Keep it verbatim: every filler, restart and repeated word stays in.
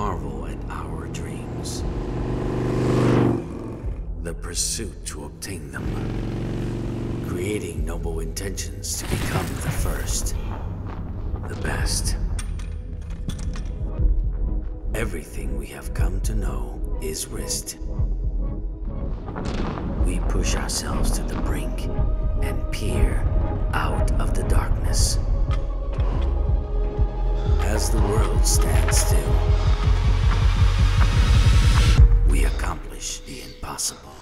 marvel at our dreams. The pursuit to obtain them. Creating noble intentions to become the first. The best. Everything we have come to know is risked. We push ourselves to the brink and peer out of the darkness. As the world stands still, we accomplish the impossible.